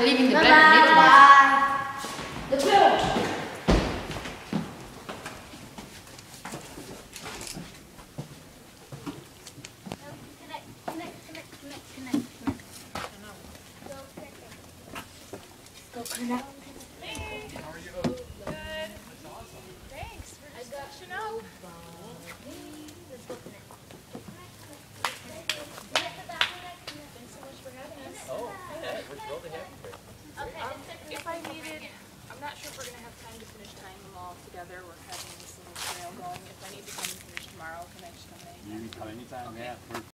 leaving the Blandford meeting. Let's go. Connect. Hey, how are you? Good. That's awesome. Thanks. We're just catching up. Let's go connect. Thanks so much for having us. Oh, yeah, we're thrilled to have you here. If I needed, I'm not sure if we're going to have time to finish tying them all together. We're having this little trail going. If I need to come and finish tomorrow, can I just come in? You can come anytime, yeah.